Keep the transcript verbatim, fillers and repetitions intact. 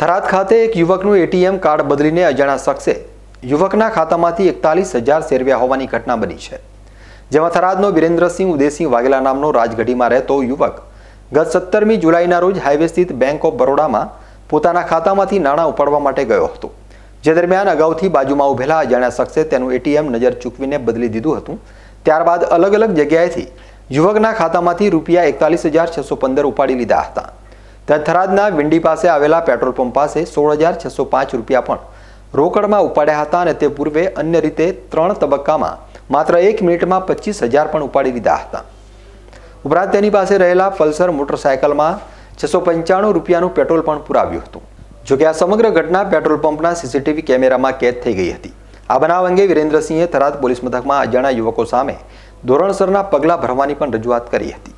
થરાદ ખાતે એક યુવકનું ATM card બદલીને અજાણ્યા શખ્સે યુવકના ખાતામાંથી એકતાલીસ હજાર શેરવ્યા હોવાની ઘટના બની છે, જેમાં થરાદનો વિરેન્દ્રસિંહ ઉદયસિંહ વાઘેલા નામનો રાજગઢીમાં રહેતો યુવક ગત સત્તરમી જુલાઈના રોજ હાઈવે સ્થિત બેંક ઓફ બરોડામાં પોતાના ખાતામાંથી નાણાં ઉપાડવા માટે ગયો હતો, જે દરમિયાન અગાઉથી બાજુમાં ઉભેલા અજાણ્યા શખ્સે તેનું એટીએમ નજર ચૂકવીને બદલી દીધું હતું। ત્યારબાદ અલગ અલગ જગ્યાએથી યુવકના ખાતામાંથી રૂપિયા એકતાલીસ હજાર છસો પંદર ઉપાડી લીધા હતા। ત્યાં થરાદના વિંડી પાસે આવેલા પેટ્રોલ પંપ પાસે સોળ હજાર છસો પાંચ રૂપિયા પણ રોકડમાં ઉપાડ્યા હતા અને તે પૂર્વે અન્ય રીતે ત્રણ તબક્કામાં માત્ર એક મિનિટમાં પચીસ હજાર પણ ઉપાડી લીધા હતા। ઉપરાંત તેની પાસે રહેલા પલ્સર મોટરસાયકલમાં છસો પંચાણું રૂપિયાનું પેટ્રોલ પણ પુરાવ્યું હતું। જોકે આ સમગ્ર ઘટના પેટ્રોલ પંપના સીસીટીવી કેમેરામાં કેદ થઈ ગઈ હતી। આ બનાવ અંગે વિરેન્દ્રસિંહે થરાદ પોલીસ મથકમાં અજાણ્યા યુવકો સામે ધોરણસરના પગલાં ભરવાની પણ રજૂઆત કરી હતી।